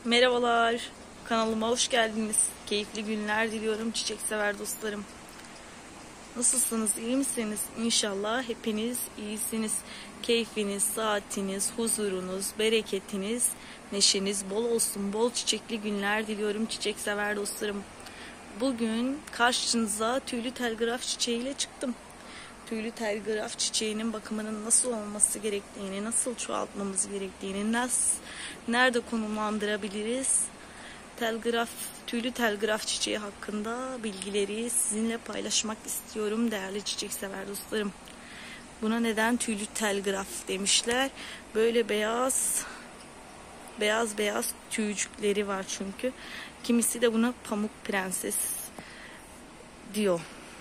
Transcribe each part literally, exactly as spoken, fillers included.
Merhabalar, kanalıma hoş geldiniz. Keyifli günler diliyorum çiçek sever dostlarım. Nasılsınız, iyi misiniz? İnşallah hepiniz iyisiniz. Keyfiniz, saatiniz, huzurunuz, bereketiniz, neşeniz bol olsun. Bol çiçekli günler diliyorum çiçek sever dostlarım. Bugün karşınıza tüylü telgraf çiçeğiyle çıktım. Tüylü telgraf çiçeğinin bakımının nasıl olması gerektiğini, nasıl çoğaltmamız gerektiğini, nasıl, nerede konumlandırabiliriz, telgraf, tüylü telgraf çiçeği hakkında bilgileri sizinle paylaşmak istiyorum değerli çiçek sever dostlarım. Buna neden tüylü telgraf demişler? Böyle beyaz, beyaz beyaz tüycükleri var çünkü. Kimisi de buna pamuk prenses diyor.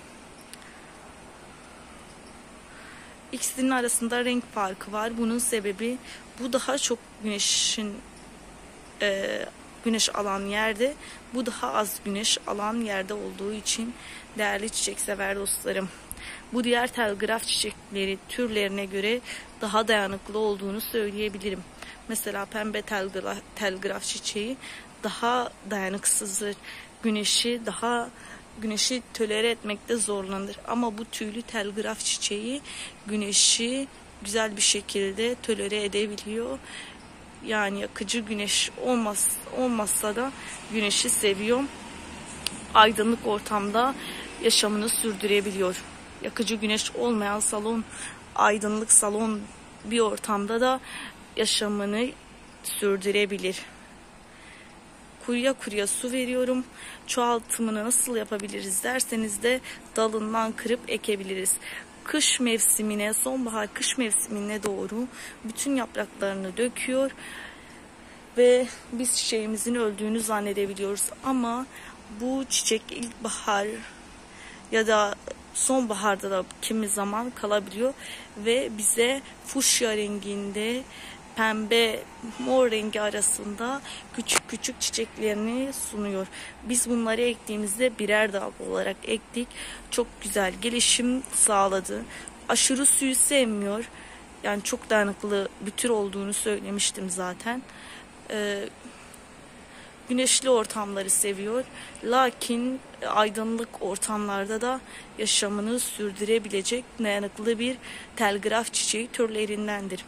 İkisinin arasında renk farkı var. Bunun sebebi bu daha çok güneşin e, güneş alan yerde, bu daha az güneş alan yerde olduğu için değerli çiçek sever dostlarım. Bu diğer telgraf çiçekleri türlerine göre daha dayanıklı olduğunu söyleyebilirim. Mesela pembe telgraf, telgraf çiçeği daha dayanıksızdır. Güneşi daha güneşi tolere etmekte zorlanır. Ama bu tüylü telgraf çiçeği güneşi güzel bir şekilde tolere edebiliyor. Yani yakıcı güneş olmaz, olmazsa da güneşi seviyor. Aydınlık ortamda yaşamını sürdürebiliyor. Yakıcı güneş olmayan salon, aydınlık salon bir ortamda da yaşamını sürdürebilir. Kuruya kuruya su veriyorum. Çoğaltımını nasıl yapabiliriz derseniz de dalından kırıp ekebiliriz. Kış mevsimine, sonbahar kış mevsimine doğru bütün yapraklarını döküyor ve biz çiçeğimizin öldüğünü zannedebiliyoruz. Ama bu çiçek ilkbahar ya da sonbaharda da kimi zaman kalabiliyor ve bize fuşya renginde, pembe mor rengi arasında küçük küçük çiçeklerini sunuyor. Biz bunları ektiğimizde birer dal olarak ektik. Çok güzel gelişim sağladı. Aşırı suyu sevmiyor. Yani çok dayanıklı bir tür olduğunu söylemiştim zaten. Ee, güneşli ortamları seviyor. Lakin aydınlık ortamlarda da yaşamını sürdürebilecek dayanıklı bir telgraf çiçeği türlerindendir.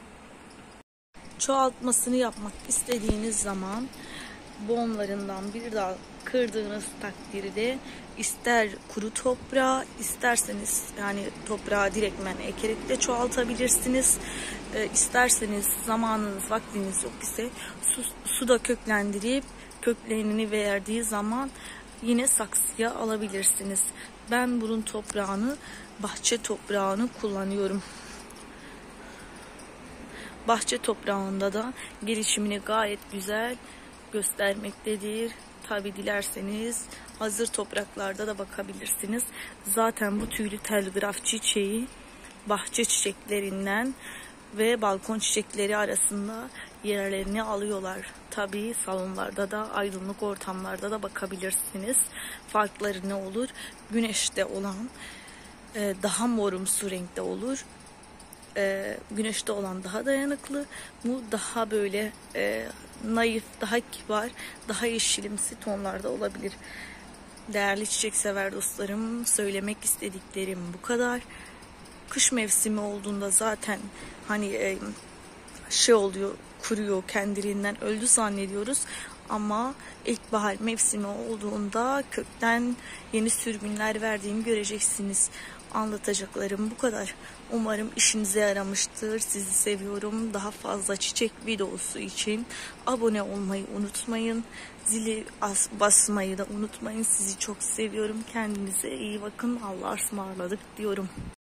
Çoğaltmasını yapmak istediğiniz zaman boğumlarından bir dal kırdığınız takdirde ister kuru toprağa, isterseniz yani toprağa direktmen ekerek de çoğaltabilirsiniz. E, isterseniz zamanınız, vaktiniz yok ise su, suda köklendirip köklerini verdiği zaman yine saksıya alabilirsiniz. Ben bunun toprağını, bahçe toprağını kullanıyorum. Bahçe toprağında da gelişimini gayet güzel göstermektedir. Tabi dilerseniz hazır topraklarda da bakabilirsiniz. Zaten bu tüylü telgraf çiçeği bahçe çiçeklerinden ve balkon çiçekleri arasında yerlerini alıyorlar. Tabi salonlarda da, aydınlık ortamlarda da bakabilirsiniz. Farkları ne olur? Güneşte olan daha morumsu renkte olur. Ee, güneşte olan daha dayanıklı, bu daha böyle e, naif, daha kibar, daha yeşilimsi tonlarda olabilir. Değerli çiçek sever dostlarım, söylemek istediklerim bu kadar. Kış mevsimi olduğunda zaten hani e, şey oluyor, kuruyor, kendiliğinden öldü zannediyoruz. Ama ilkbahar mevsimi olduğunda kökten yeni sürgünler verdiğini göreceksiniz. Anlatacaklarım bu kadar. Umarım işinize yaramıştır. Sizi seviyorum. Daha fazla çiçek videosu için abone olmayı unutmayın. Zili basmayı da unutmayın. Sizi çok seviyorum. Kendinize iyi bakın. Allah'a ısmarladık diyorum.